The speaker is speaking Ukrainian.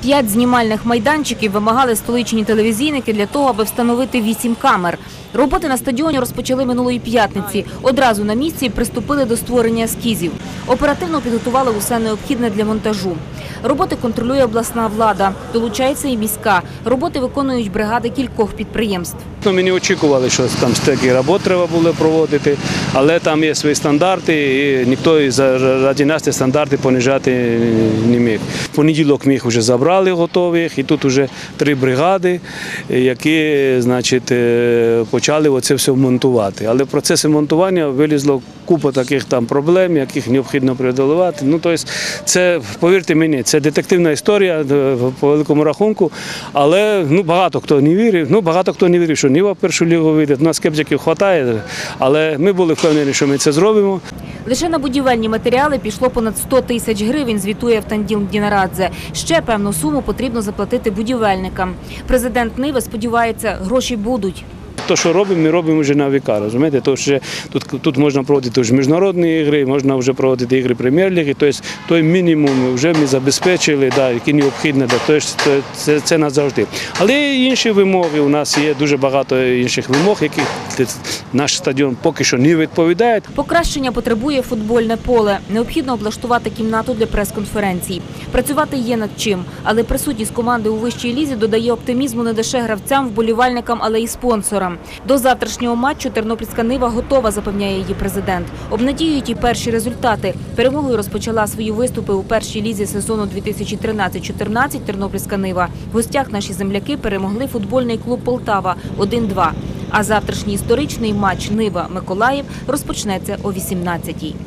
5 знімальних майданчиків вимагали столичні телевізійники для того, аби встановити 8 камер. Роботи на стадіоні розпочали минулої п'ятниці. Одразу на місці приступили до створення ескізів. Оперативно підготували усе необхідне для монтажу. Роботи контролює обласна влада, долучається і міська. Роботи виконують бригади кількох підприємств. Ми не очікували, що там стільки робот треба було проводити, але там є свої стандарти, і ніхто заради нас ці стандарти понижати не міг. В понеділок ми їх вже забрали готових, і тут вже 3 бригади, які, значить, почали оце все монтувати. Але в процесі монтування вилізло купа таких там проблем, яких необхідно преодолувати. Ну, тобто, це, повірте мені, це детективна історія по великому рахунку, але багато хто не вірив, що Ніва в першу лігу вийде. У нас скептиків вистачає, але ми були впевнені, що ми це зробимо. Лише на будівельні матеріали пішло понад 100 тисяч гривень, звітує Автанділ Дінарадзе. Ще певну суму потрібно заплатити будівельникам. Президент Ниви сподівається, гроші будуть. Те, що робимо, ми робимо вже на віка, розумієте? Тут можна проводити вже міжнародні ігри, можна вже проводити ігри прем'єр-ліги, тобто той мінімум вже ми забезпечили, який необхідний, це назавжди. Але є інші вимоги, у нас є дуже багато інших вимог, які наш стадіон поки що не відповідає. Покращення потребує футбольне поле. Необхідно облаштувати кімнату для прес-конференцій. Працювати є над чим, але присутність команди у вищій лізі додає оптимізму не лише гравцям, вболівальникам, але й спонсорам. До завтрашнього матчу тернопільська Нива готова, запевняє її президент. Обнадіюють і перші результати. Перемогою розпочала свої виступи у першій лізі сезону 2013-14 тернопільська Нива. В гостях наші земляки перемогли футбольний клуб «Полтава» 1-2. А завтрашній історичний матч Нива-Миколаїв розпочнеться о 18-й.